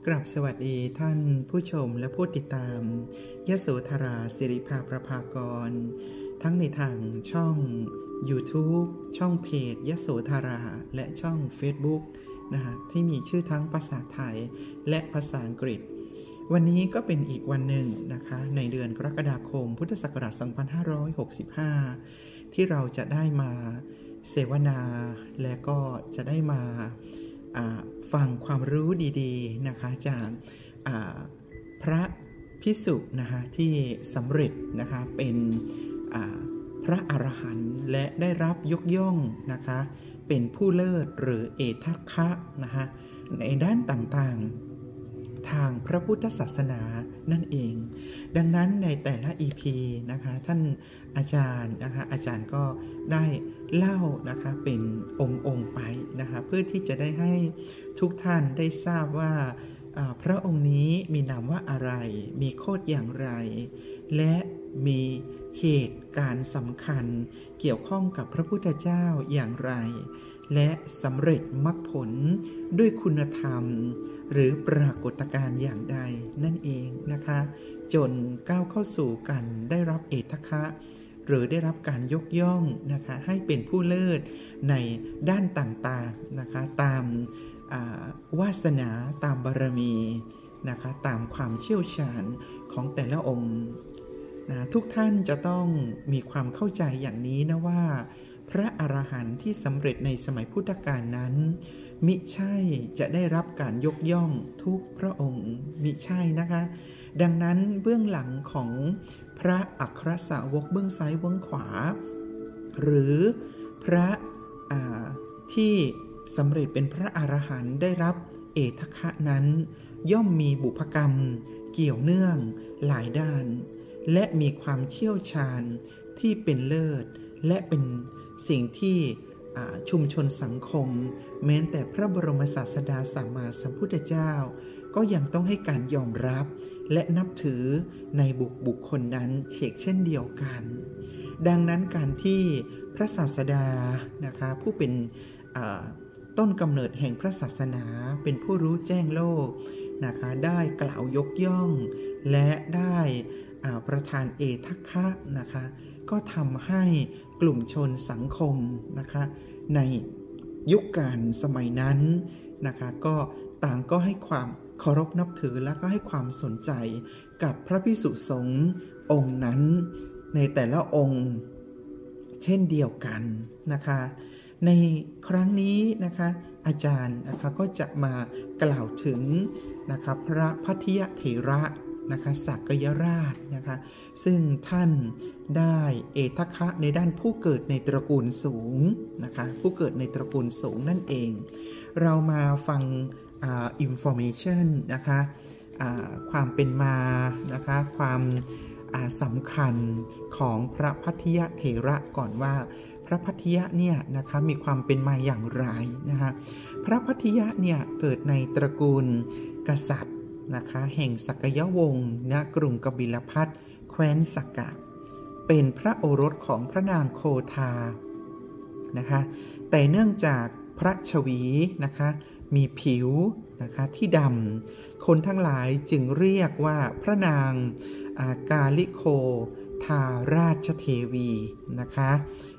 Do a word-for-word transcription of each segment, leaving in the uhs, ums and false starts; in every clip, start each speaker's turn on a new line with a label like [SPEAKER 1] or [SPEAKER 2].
[SPEAKER 1] กราบสวัสดีท่านผู้ชมและผู้ติดตามยโสธราสิริภาประภากรทั้งในทางช่อง YouTube ช่องเพจยโสธราและช่อง Facebook นะฮะที่มีชื่อทั้งภาษาไทยและภาษาอังกฤษวันนี้ก็เป็นอีกวันหนึ่งนะคะในเดือนกรกฎาคมพุทธศักราช สองพันห้าร้อยหกสิบห้า ที่เราจะได้มาเสวนาและก็จะได้มาฟังความรู้ดีๆนะคะจากพระภิกษุนะคะที่สำเร็จนะคะเป็นพระอรหันต์และได้รับยกย่องนะคะเป็นผู้เลิศหรือเอทัคคะนะคะในด้านต่างๆทางพระพุทธศาสนานั่นเองดังนั้นในแต่ละ อี พี นะคะท่านอาจารย์นะคะอาจารย์ก็ได้เล่านะคะเป็นองค์ๆไปนะคะเพื่อที่จะได้ให้ทุกท่านได้ทราบว่าพระองค์นี้มีนามว่าอะไรมีโคตรอย่างไรและมีเหตุการณ์สำคัญเกี่ยวข้องกับพระพุทธเจ้าอย่างไรและสำเร็จมรรคผลด้วยคุณธรรมหรือปรากฏการณ์อย่างใดนั่นเองนะคะจนก้าวเข้าสู่กันได้รับเอทัคคะหรือได้รับการยกย่องนะคะให้เป็นผู้เลิศในด้านต่างๆนะคะตามวาสนาตามบารมีนะคะตามความเชี่ยวชาญของแต่ละองค์นะทุกท่านจะต้องมีความเข้าใจอย่างนี้นะว่าพระอรหันต์ที่สำเร็จในสมัยพุทธกาลนั้นมิใช่จะได้รับการยกย่องทุกพระองค์มิใช่นะคะดังนั้นเบื้องหลังของพระอัครสาวกเบื้องซ้ายเบื้องขวาหรือพระที่สำเร็จเป็นพระอรหันต์ได้รับเอทัคคะนั้นย่อมมีบุพกรรมเกี่ยวเนื่องหลายด้านและมีความเชี่ยวชาญที่เป็นเลิศและเป็นสิ่งที่ชุมชนสังคมแม้แต่พระบรมศาสดาสัมมาสัมพุทธเจ้าก็ยังต้องให้การยอมรับและนับถือในบุคบุคคลนั้นเช่นเช่นเดียวกันดังนั้นการที่พระศาสดานะคะผู้เป็นต้นกำเนิดแห่งพระศาสนาเป็นผู้รู้แจ้งโลกนะคะได้กล่าวยกย่องและได้ประทานเอทัคคะนะคะก็ทำให้กลุ่มชนสังคมนะคะในยุคการสมัยนั้นนะคะก็ต่างก็ให้ความเคารพนับถือและก็ให้ความสนใจกับพระภิกษุสงฆ์องค์นั้นในแต่ละองค์เช่นเดียวกันนะคะในครั้งนี้นะคะอาจารย์นะคะก็จะมากล่าวถึงนะคะพระภัททิยเถระนะคะสักยราชนะคะซึ่งท่านได้เอทัคคะในด้านผู้เกิดในตระกูลสูงนะคะผู้เกิดในตระกูลสูงนั่นเองเรามาฟังอ่า information นะคะอ่าความเป็นมานะคะความอ่าสำคัญของพระภัททิยเถระก่อนว่าพระภัททิยะเนี่ยนะคะมีความเป็นมาอย่างไรนะคะพระภัททิยะเนี่ยเกิดในตระกูลกษัตริย์นะคะแห่งสักยวงศ์ณกรุงกบิลพัสแคว้นสักกะเป็นพระโอรสของพระนางโคทานะคะแต่เนื่องจากพระชวีนะคะมีผิวนะคะที่ดำคนทั้งหลายจึงเรียกว่าพระนางกาลิโคทาราชเทวีนะคะ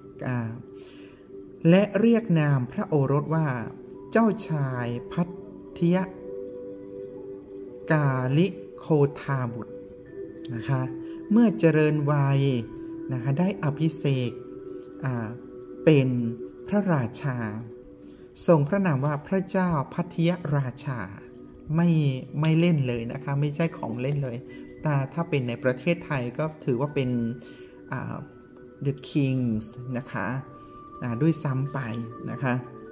[SPEAKER 1] และเรียกนามพระโอรสว่าเจ้าชายภัททิยกาลิโคทาบุตรนะคะเมื่อเจริญวัยนะคะได้อภิเษกเป็นพระราชาทรงพระนามว่าพระเจ้าภัททิยราชาไม่ไม่เล่นเลยนะคะไม่ใช่ของเล่นเลยแต่ถ้าเป็นในประเทศไทยก็ถือว่าเป็นThe Kings นะคะด้วยซ้ำไปนะคะ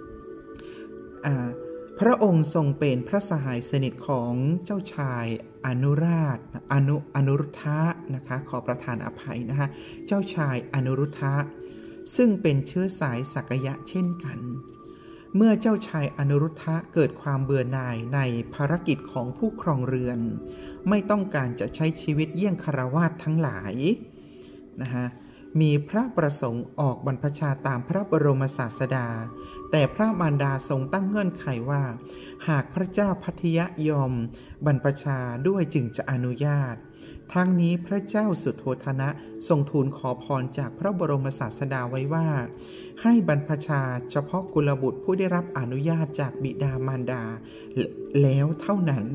[SPEAKER 1] พระองค์ทรงเป็นพระสหายสนิทของเจ้าชายอนุราชอนุอนุรุทธะนะคะขอประทานอภัยนะคะเจ้าชายอนุรุทธะซึ่งเป็นเชื้อสายสักยะเช่นกันเมื่อเจ้าชายอนุรุทธะเกิดความเบื่อหน่ายในภารกิจของผู้ครองเรือนไม่ต้องการจะใช้ชีวิตเยี่ยงคฤหัสถ์ทั้งหลายนะคะมีพระประสงค์ออกบรรพชาตามพระบรมศาสดาแต่แต่พระมารดาทรงตั้งเงื่อนไขว่าหากพระเจ้าพัทยยอมบรรพชาด้วยจึงจะอนุญาตทั้งนี้พระเจ้าสุโธทนะทรงทูลขอพรจากพระบรมศาสดาไว้ว่าให้บรรพชาเฉพาะกุลบุตรผู้ได้รับอนุญาตจากบิดามารดาแล้วเท่านั้น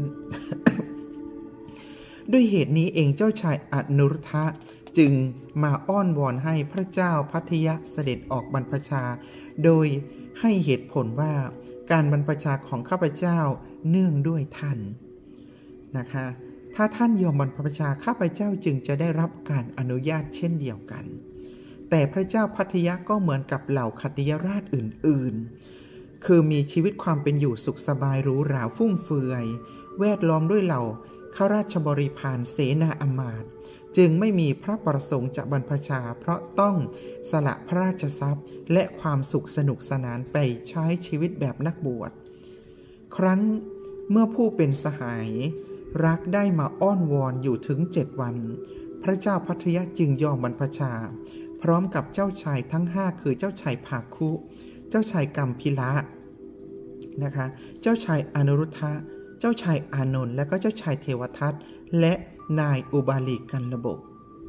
[SPEAKER 1] ด้วยเหตุนี้เองเจ้าชายอนุรุทธะจึงมาอ้อนวอนให้พระเจ้าพัทยเสด็จออกบรรพชาโดยให้เหตุผลว่าการบรรพชาของข้าพเจ้าเนื่องด้วยท่านนะคะถ้าท่านยอมบรรพชาข้าพเจ้าจึงจะได้รับการอนุญาตเช่นเดียวกันแต่พระเจ้าพัทยะก็เหมือนกับเหล่าขัตติยราชอื่นๆคือมีชีวิตความเป็นอยู่สุขสบายหรูหราฟุ่มเฟือยแวดล้อมด้วยเหล่าข้าราชบริพารเสนาอมาตย์จึงไม่มีพระประสงค์จะบรรพชาเพราะต้องสละพระราชทรัพย์และความสุขสนุกสนานไปใช้ชีวิตแบบนักบวชครั้งเมื่อผู้เป็นสหายรักได้มาอ้อนวอนอยู่ถึงเจ็ดวันพระเจ้าพัทยจึงยอมบรรพชาพร้อมกับเจ้าชายทั้งห้าคือเจ้าชายภาคุเจ้าชายกัมพิละนะคะเจ้าชายอนุรุทธะเจ้าชายอานนท์และก็เจ้าชายเทวทัตและนายอุบาลีกันระบบ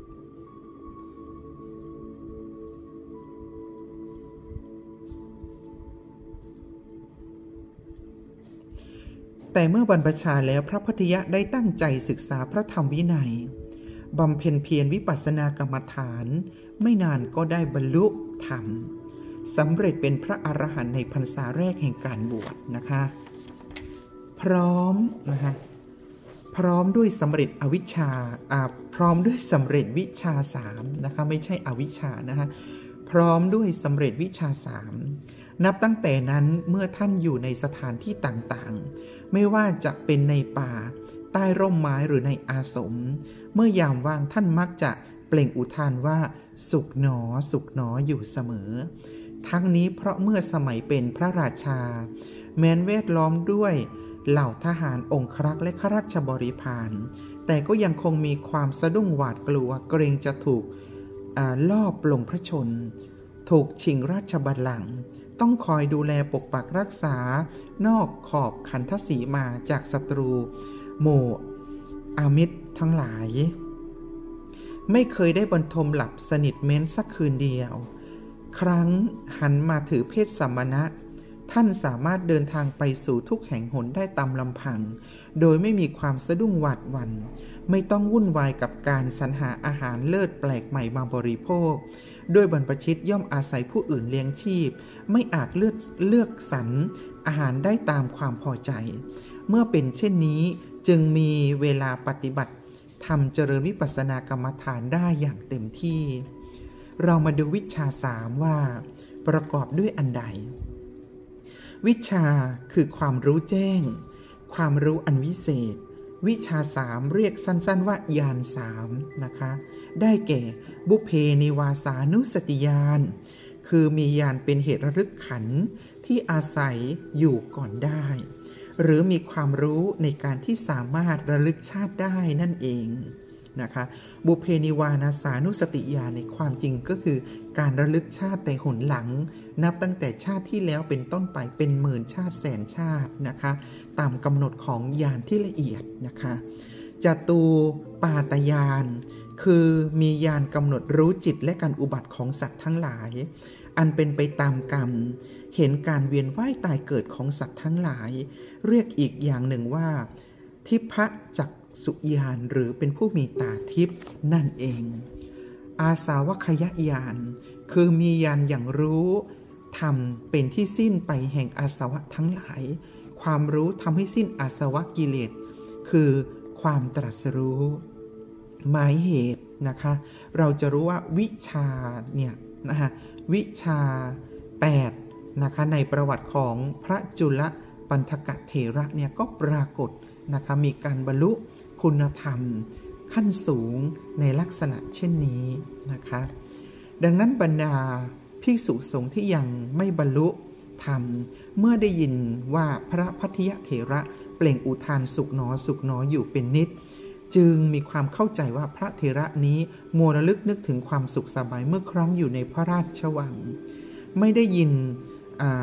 [SPEAKER 1] แต่เมื่อบรรพชาแล้วพระพัทยะได้ตั้งใจศึกษาพระธรรมวินัยบำเพ็ญเพียรวิปัสสนากรรมฐานไม่นานก็ได้บรรลุธรรมสำเร็จเป็นพระอรหันต์ในพรรษาแรกแห่งการบวชนะคะพร้อมนะคะพร้อมด้วยสำเร็จอวิชชาอ่าพร้อมด้วยสำเร็จวิชาสามนะคะไม่ใช่อวิชชานะคะพร้อมด้วยสำเร็จวิชาสามนับตั้งแต่นั้นเมื่อท่านอยู่ในสถานที่ต่างๆไม่ว่าจะเป็นในป่าใต้ร่มไม้หรือในอาสมเมื่อยามว่างท่านมักจะเปล่งอุทานว่าสุขหนอสุขหนออยู่เสมอทั้งนี้เพราะเมื่อสมัยเป็นพระราชาแม้นแวดล้อมด้วยเหล่าทหารองครักษ์และข้าราชบริพารแต่ก็ยังคงมีความสะดุ้งหวาดกลัวเกรงจะถูกลอบปลงพระชนถูกชิงราชบัลลังก์ต้องคอยดูแลปกปักรักษานอกขอบขันธสีมาจากศัตรูหมู่อามิตรทั้งหลายไม่เคยได้บรรทมหลับสนิทแม้นสักคืนเดียวครั้งหันมาถือเพศสมณะท่านสามารถเดินทางไปสู่ทุกแห่งหนได้ตามลำพังโดยไม่มีความสะดุ้งหวาดหวั่นไม่ต้องวุ่นวายกับการสรรหาอาหารเลิศแปลกใหม่มาบริโภคด้วยบรรพชิตย่อมอาศัยผู้อื่นเลี้ยงชีพไม่อาจเลือกเลือกสรรอาหารได้ตามความพอใจเมื่อเป็นเช่นนี้จึงมีเวลาปฏิบัติทำเจริญวิปัสสนากรรมฐานได้อย่างเต็มที่เรามาดูวิชาสามว่าประกอบด้วยอันใดวิชาคือความรู้แจ้งความรู้อันวิเศษวิชาสามเรียกสั้นๆว่าญาณสามนะคะได้แก่บุพเพนิวาสานุสติญาณคือมีญาณเป็นเหตุระลึกขันธ์ที่อาศัยอยู่ก่อนได้หรือมีความรู้ในการที่สามารถระลึกชาติได้นั่นเองนะคะบุพเพนิวาสานุสติญาณในความจริงก็คือการระลึกชาติแต่หนหลังนับตั้งแต่ชาติที่แล้วเป็นต้นไปเป็นหมื่นชาติแสนชาตินะคะตามกำหนดของญาณที่ละเอียดนะคะจตูปาตญาณคือมีญาณกำหนดรู้จิตและการอุบัติของสัตว์ทั้งหลายอันเป็นไปตามกรรมเห็นการเวียนว่ายตายเกิดของสัตว์ทั้งหลายเรียกอีกอย่างหนึ่งว่าทิพจักสุญาณหรือเป็นผู้มีตาทิพย์นั่นเองอาสาวคยญาณคือมีญาณอย่างรู้ธรรมเป็นที่สิ้นไปแห่งอาสวะทั้งหลายความรู้ทำให้สิ้นอาสวะกิเลสคือความตรัสรู้หมายเหตุนะคะเราจะรู้ว่าวิชาเนี่ยนะคะวิชาแปดนะคะในประวัติของพระจุลปันธกเถระเนี่ยก็ปรากฏนะคะมีการบรรลุคุณธรรมขั้นสูงในลักษณะเช่นนี้นะคะดังนั้นบรรดาภิกษุสงฆ์ที่ยังไม่บรรลุธรรมเมื่อได้ยินว่าพระพัทยเถระเปล่งอุทานสุขหนอสุขหนออยู่เป็นนิดจึงมีความเข้าใจว่าพระเถระนี้มัวระลึกนึกถึงความสุขสบายเมื่อครั้งอยู่ในพระราชวังไม่ได้ยิน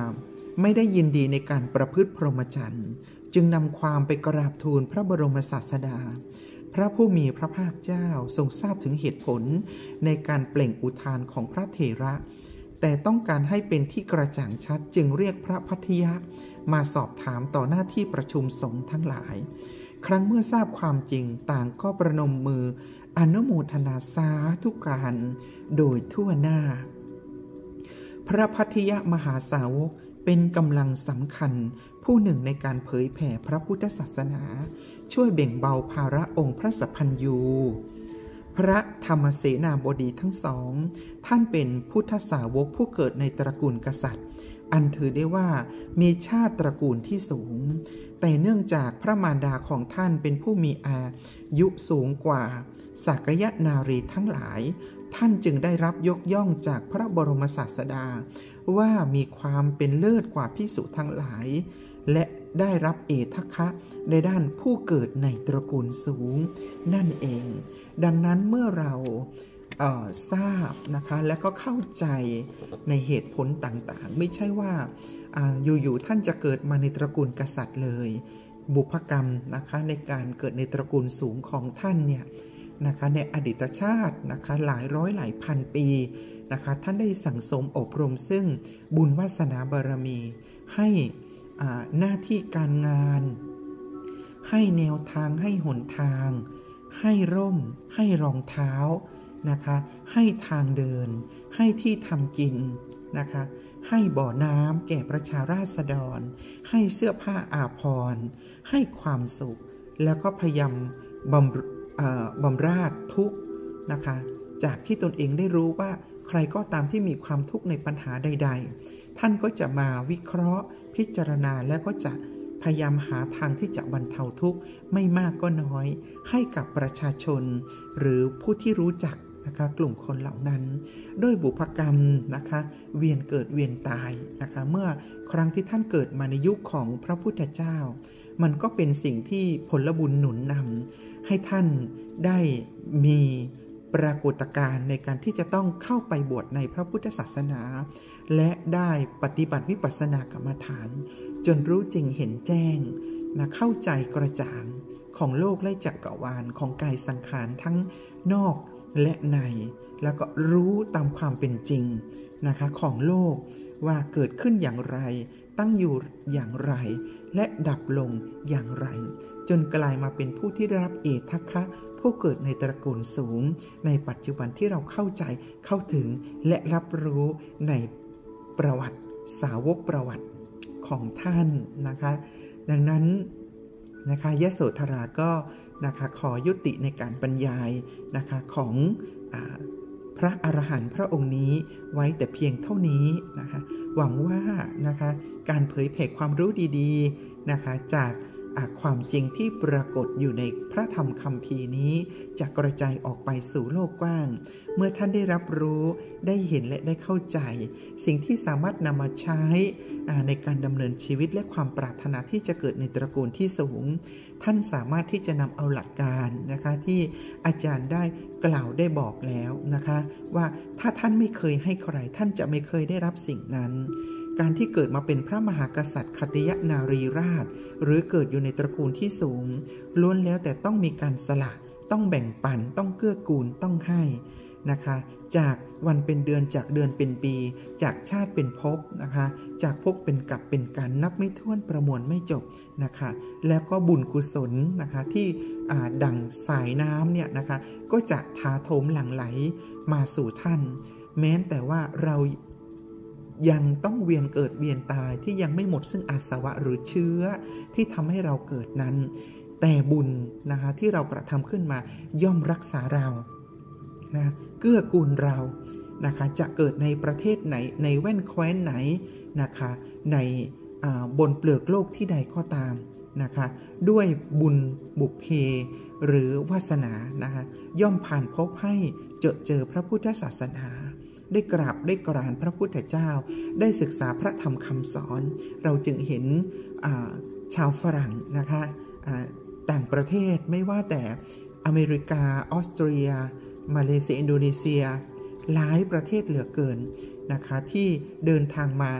[SPEAKER 1] ไม่ได้ยินดีในการประพฤติพรหมจรรย์จึงนำความไปกราบทูลพระบรมศาสดาพระผู้มีพระภาคเจ้าทรงทราบถึงเหตุผลในการเปล่งอุทานของพระเถระแต่ต้องการให้เป็นที่กระจ่างชัดจึงเรียกพระภัททิยะมาสอบถามต่อหน้าที่ประชุมสงฆ์ทั้งหลายครั้งเมื่อทราบความจริงต่างก็ประนมมืออนุโมทนาสาธุการโดยทั่วหน้าพระภัททิยะมหาสาวกเป็นกำลังสำคัญผู้หนึ่งในการเผยแผ่พระพุทธศาสนาช่วยแบ่งเบาภาระองค์พระสัพพัญญูพระธรรมเสนาบดีทั้งสองท่านเป็นพุทธสาวกผู้เกิดในตระกูลกษัตริย์อันถือได้ว่ามีชาติตระกูลที่สูงแต่เนื่องจากพระมารดาของท่านเป็นผู้มีอายุสูงกว่าสักยนารีทั้งหลายท่านจึงได้รับยกย่องจากพระบรมศาสดาว่ามีความเป็นเลิศกว่าภิกษุทั้งหลายและได้รับเอทัคคะในด้านผู้เกิดในตระกูลสูงนั่นเองดังนั้นเมื่อเราเอ่อทราบนะคะและก็เข้าใจในเหตุผลต่างๆไม่ใช่ว่าอยู่ๆท่านจะเกิดมาในตระกูลกษัตริย์เลยบุพกรรมนะคะในการเกิดในตระกูลสูงของท่านเนี่ยนะคะในอดีตชาตินะคะหลายร้อยหลายพันปีนะคะท่านได้สั่งสมอบรมซึ่งบุญวาสนาบารมีให้หน้าที่การงานให้แนวทางให้หนทางให้ร่มให้รองเท้านะคะให้ทางเดินให้ที่ทำกินนะคะให้บ่อน้ำแก่ประชาราษฎรให้เสื้อผ้าอาภรณ์ให้ความสุขแล้วก็พยายามบำบำราศทุกข์นะคะจากที่ตนเองได้รู้ว่าใครก็ตามที่มีความทุกข์ในปัญหาใดๆท่านก็จะมาวิเคราะห์พิจารณาและก็จะพยายามหาทางที่จะบรรเทาทุกข์ไม่มากก็น้อยให้กับประชาชนหรือผู้ที่รู้จักนะคะกลุ่มคนเหล่านั้นด้วยบุพกรรมนะคะเวียนเกิดเวียนตายนะคะเมื่อครั้งที่ท่านเกิดมาในยุคของพระพุทธเจ้ามันก็เป็นสิ่งที่ผลบุญหนุนนำให้ท่านได้มีปรากฏการณ์ในการที่จะต้องเข้าไปบวชในพระพุทธศาสนาและได้ปฏิบัติวิปัสสนากรรมฐานจนรู้จริงเห็นแจ้งนะเข้าใจกระจ่างของโลกและจักรวาลของกายสังขารทั้งนอกและในแล้วก็รู้ตามความเป็นจริงนะคะของโลกว่าเกิดขึ้นอย่างไรตั้งอยู่อย่างไรและดับลงอย่างไรจนกลายมาเป็นผู้ที่ได้รับเอทัคคะผู้เกิดในตระกูลสูงในปัจจุบันที่เราเข้าใจเข้าถึงและรับรู้ในประวัติสาวกประวัติของท่านนะคะดังนั้นนะคะยโสธราก็นะคะขอยุติในการบรรยายนะคะของอ่าพระอรหันต์พระองค์นี้ไว้แต่เพียงเท่านี้นะคะหวังว่านะคะการเผยแผ่ความรู้ดีๆนะคะจากความจริงที่ปรากฏอยู่ในพระธรรมคัมภีร์นี้จะกระจายออกไปสู่โลกกว้างเมื่อท่านได้รับรู้ได้เห็นและได้เข้าใจสิ่งที่สามารถนำมาใช้ในการดำเนินชีวิตและความปรารถนาที่จะเกิดในตระกูลที่สูงท่านสามารถที่จะนำเอาหลักการนะคะที่อาจารย์ได้กล่าวได้บอกแล้วนะคะว่าถ้าท่านไม่เคยให้ใครท่านจะไม่เคยได้รับสิ่งนั้นการที่เกิดมาเป็นพระมหากษัตริย์ขัตติยนารีราชหรือเกิดอยู่ในตระกูลที่สูงล้วนแล้วแต่ต้องมีการสละต้องแบ่งปันต้องเกื้อกูลต้องให้นะคะจากวันเป็นเดือนจากเดือนเป็นปีจากชาติเป็นภพนะคะจากภพเป็นกลับเป็นกันนับไม่ถ้วนประมวลไม่จบนะคะแล้วก็บุญกุศลนะคะที่ดั่งสายน้ำเนี่ยนะคะก็จะถาโถมหลั่งไหลมาสู่ท่านแม้แต่ว่าเรายังต้องเวียนเกิดเวียนตายที่ยังไม่หมดซึ่งอาสวะหรือเชื้อที่ทำให้เราเกิดนั้นแต่บุญนะคะที่เรากระทำขึ้นมาย่อมรักษาเรานะเกื้อกูลเรานะคะจะเกิดในประเทศไหนในแว่นแคว้นไหนนะคะในบนเปลือกโลกที่ใดก็ตามนะคะด้วยบุญบุพเพหรือวาสนานะคะย่อมผ่านพบให้เจอเจอพระพุทธศาสนาได้กราบได้กรานพระพุทธเจ้าได้ศึกษาพระธรรมคำสอนเราจึงเห็นชาวฝรั่งนะคะต่างประเทศไม่ว่าแต่อเมริกาออสเตรียมาเลเซียอินโดนีเซียหลายประเทศเหลือเกินนะคะที่เดินทางมา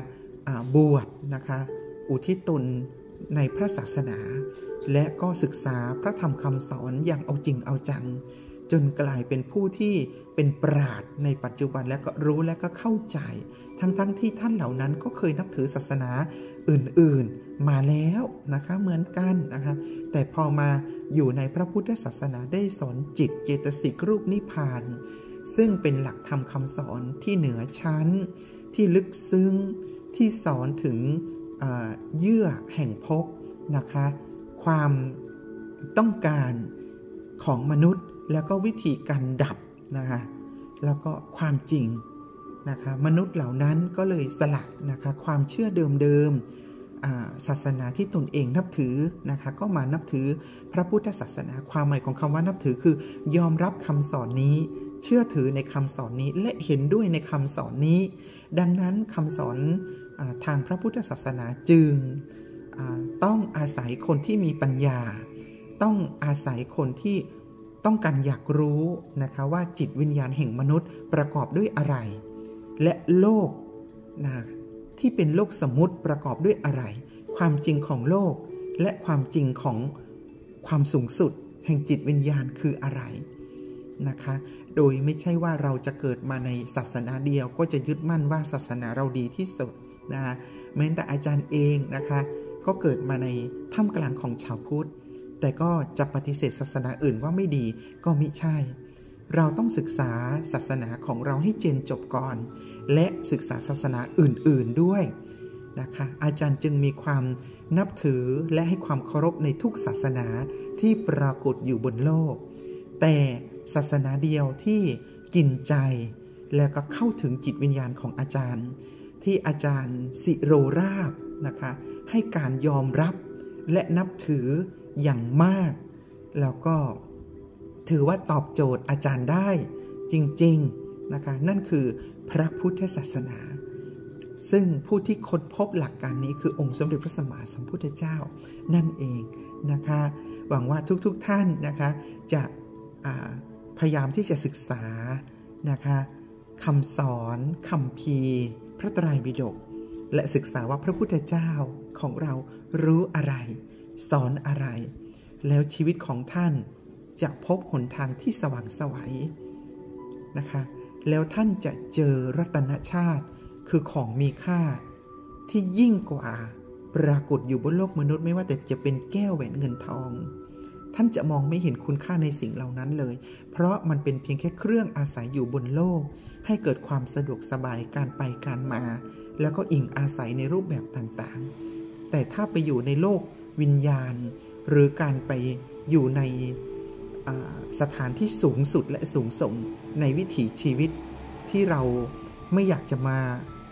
[SPEAKER 1] บวชนะคะอุทิศตนในพระศาสนาและก็ศึกษาพระธรรมคำสอนอย่างเอาจริงเอาจังจนกลายเป็นผู้ที่เป็นปราชญ์ในปัจจุบันและก็รู้และก็เข้าใจทั้งๆ ท, ที่ท่านเหล่านั้นก็เคยนับถือศาสนาอื่นๆมาแล้วนะคะเหมือนกันนะคะแต่พอมาอยู่ในพระพุทธศาสนาได้สอนจิตเจตสิกรูปนิพพานซึ่งเป็นหลักธรรมคำสอนที่เหนือชั้นที่ลึกซึ้งที่สอนถึงเยื่อแห่งภพนะคะความต้องการของมนุษย์แล้วก็วิธีการดับนะคะแล้วก็ความจริงนะคะมนุษย์เหล่านั้นก็เลยสละนะคะความเชื่อเดิมๆศาสนาที่ตนเองนับถือนะคะก็มานับถือพระพุทธศาสนาความหมายของคำว่านับถือคือยอมรับคำสอนนี้เชื่อถือในคำสอนนี้และเห็นด้วยในคำสอนนี้ดังนั้นคำสอนทางพระพุทธศาสนาจึงต้องอาศัยคนที่มีปัญญาต้องอาศัยคนที่ต้องการอยากรู้นะคะว่าจิตวิญญาณแห่งมนุษย์ประกอบด้วยอะไรและโลกนะที่เป็นโลกสมมุติประกอบด้วยอะไรความจริงของโลกและความจริงของความสูงสุดแห่งจิตวิญญาณคืออะไรนะคะโดยไม่ใช่ว่าเราจะเกิดมาในศาสนาเดียวก็จะยึดมั่นว่าศาสนาเราดีที่สุดนะแม้แต่อาจารย์เองนะคะก็เกิดมาในท่ามกลางของชาวพุทธแต่ก็จะปฏิเสธศาสนาอื่นว่าไม่ดีก็มิใช่เราต้องศึกษาศาสนาของเราให้เจนจบก่อนและศึกษาศาสนาอื่นๆด้วยนะคะอาจารย์จึงมีความนับถือและให้ความเคารพในทุกศาสนาที่ปรากฏอยู่บนโลกแต่ศาสนาเดียวที่กินใจแล้วก็เข้าถึงจิตวิญญาณของอาจารย์ที่อาจารย์สิโรราบนะคะให้การยอมรับและนับถืออย่างมากแล้วก็ถือว่าตอบโจทย์อาจารย์ได้จริงๆนะคะนั่นคือพระพุทธศาสนาซึ่งผู้ที่ค้นพบหลักการนี้คือองค์สมเด็จพระสัมมาสัมพุทธเจ้านั่นเองนะคะหวังว่าทุกๆท่านนะคะจะพยายามที่จะศึกษานะคะคำสอนคัมภีร์พระไตรปิฎกและศึกษาว่าพระพุทธเจ้าของเรารู้อะไรสอนอะไรแล้วชีวิตของท่านจะพบหนทางที่สว่างไสวนะคะแล้วท่านจะเจอรัตนชาติคือของมีค่าที่ยิ่งกว่าปรากฏอยู่บนโลกมนุษย์ไม่ว่าแต่จะเป็นแก้วแหวนเงินทองท่านจะมองไม่เห็นคุณค่าในสิ่งเหล่านั้นเลยเพราะมันเป็นเพียงแค่เครื่องอาศัยอยู่บนโลกให้เกิดความสะดวกสบายการไปการมาแล้วก็อิงอาศัยในรูปแบบต่างๆแต่ถ้าไปอยู่ในโลกวิญญาณหรือการไปอยู่ในสถานที่สูงสุดและสูงส่งในวิถีชีวิตที่เราไม่อยากจะมา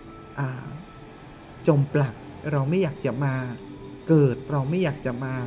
[SPEAKER 1] จมปลักเราไม่อยากจะมาเกิดเราไม่อยากจะมา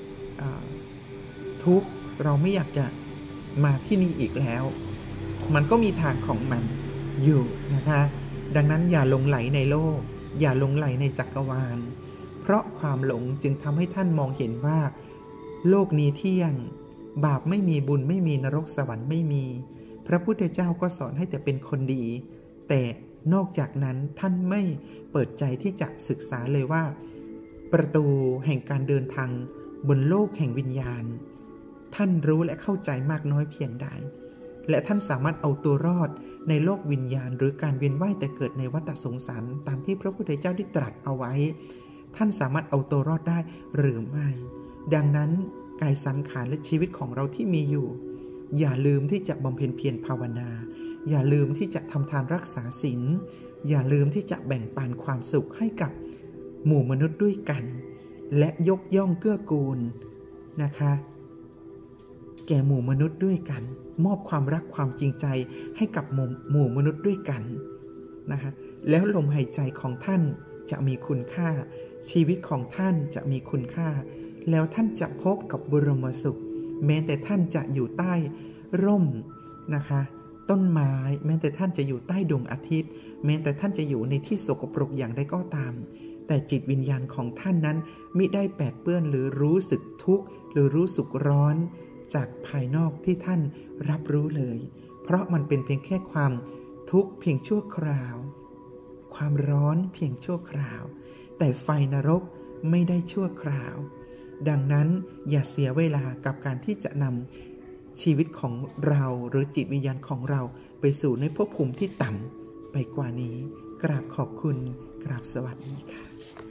[SPEAKER 1] ทุกข์เราไม่อยากจะมาที่นี่อีกแล้วมันก็มีทางของมันอยู่นะคะดังนั้นอย่าหลงไหลในโลกอย่าหลงไหลในจักรวาลเพราะความหลงจึงทำให้ท่านมองเห็นว่าโลกนี้เที่ยงบาปไม่มีบุญไม่มีนรกสวรรค์ไม่มีพระพุทธเจ้าก็สอนให้แต่เป็นคนดีแต่นอกจากนั้นท่านไม่เปิดใจที่จะศึกษาเลยว่าประตูแห่งการเดินทางบนโลกแห่งวิญญาณท่านรู้และเข้าใจมากน้อยเพียงใดและท่านสามารถเอาตัวรอดในโลกวิญญาณหรือการเวียนว่ายแต่เกิดในวัฏสงสารตามที่พระพุทธเจ้าได้ตรัสเอาไว้ท่านสามารถเอาตัวรอดได้หรือไม่ดังนั้นกายสังขารและชีวิตของเราที่มีอยู่อย่าลืมที่จะบำเพ็ญเพียรภาวนาอย่าลืมที่จะทำทานรักษาศีลอย่าลืมที่จะแบ่งปันความสุขให้กับหมู่มนุษย์ด้วยกันและยกย่องเกื้อกูลนะคะแก่หมู่มนุษย์ด้วยกันมอบความรักความจริงใจให้กับหมู่มนุษย์ด้วยกันนะคะแล้วลมหายใจของท่านจะมีคุณค่าชีวิตของท่านจะมีคุณค่าแล้วท่านจะพบกับบรมสุขแม้แต่ท่านจะอยู่ใต้ร่มนะคะต้นไม้แม้แต่ท่านจะอยู่ใต้ดวงอาทิตย์แม้แต่ท่านจะอยู่ในที่สกปรกอย่างใดก็ตามแต่จิตวิญญาณของท่านนั้นมิได้แปดเปื้อนหรือรู้สึกทุกข์หรือรู้สึกร้อนจากภายนอกที่ท่านรับรู้เลยเพราะมันเป็นเพียงแค่ความทุกข์เพียงชั่วคราวความร้อนเพียงชั่วคราวแต่ไฟนรกไม่ได้ชั่วคราวดังนั้นอย่าเสียเวลากับการที่จะนำชีวิตของเราหรือจิตวิญญาณของเราไปสู่ในภพภูมิที่ต่ำไปกว่านี้กราบขอบคุณกราบสวัสดีค่ะ